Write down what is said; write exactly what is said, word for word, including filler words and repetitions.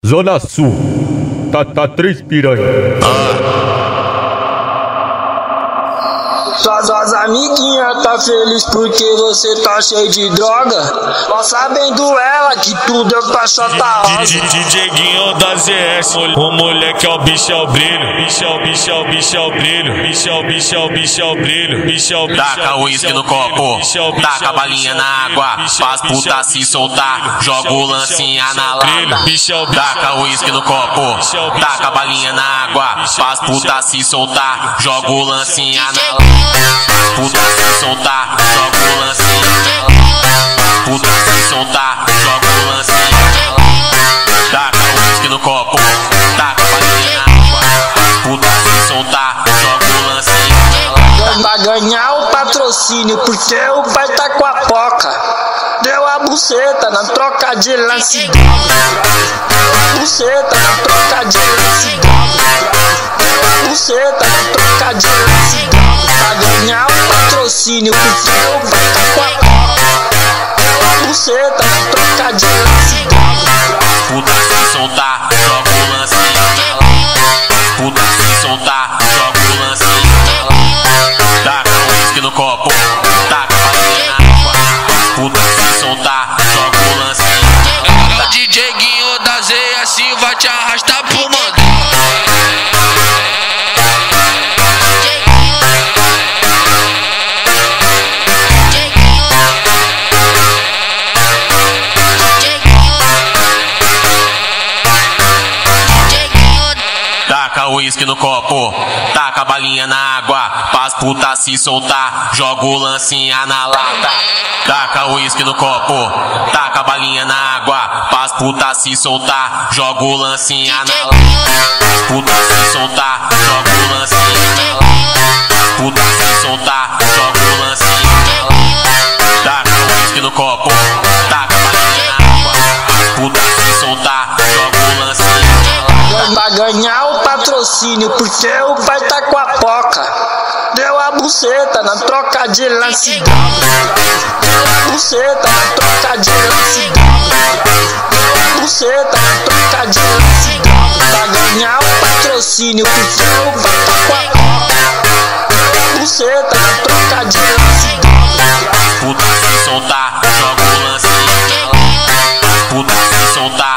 Zona Sul, tá, tá três piranha. Suas, suas amiguinhas tá feliz porque você tá cheio de droga. Ó, sabendo ela que tudo é pra chota rosa. Dieguinho da Z S, o moleque é o bicho, é o brilho. Bicho é o bicho, é o bicho, é o brilho. Bicho é o bicho, é o bicho, é o brilho. Bicho é o bicho, taca o uísque no copo, taca a balinha na água, faz puta se soltar, joga o lancinha na lata. Taca o uísque no copo, taca a balinha na água, faz puta se soltar, joga o lancinha na lata. Puta se soltar, joga o lancinha na lata. Puta se soltar, joga o lancinha na lata. Taca o uísque no copo, taca a balinha na água, puta se soltar, joga o lancinha na lata. Vai ganhar o patrocínio porque o pai tá com a poca. Deu a buceta na troca de lance. Deu a buceta na troca de lance. Deu a buceta na troca de lance. Vai ganhar o patrocínio porque o pai tá com a poca. Deu a buceta na troca de lance. Puta se soltar, joga o lancinha na lata. Puta se soltar, joga o lancinha na lata. Taca o uísque no copo, taca a balinha na água. Puta se soltar, joga o lancinha na lata. É o Dieguinho da Z S vai te arrastar pro mandar. Taca o uísque no copo, taca a balinha na água, faz puta se soltar, joga o lancinha na lata. Taca o uísque no copo, taca a balinha na água, faz puta se soltar, joga o lancinha na lata. Puta se soltar, joga o lancinha na lata. Puta se soltar, joga o lancinha na lata. Taca o uísque no copo, taca a balinha na água, puta se soltar, joga o lancinha na lata. Vai ganhar o patrocínio porque o pai tá com a poca. Deu a buceta na troca de lance. Deu a buceta na troca de lance. Deu a buceta na troca de lance. Vai ganhar o patrocínio porque o pai tá com a poca. Deu a buceta na troca de lance. Puta se soltar, joga o lancinha na lata. Puta se soltar.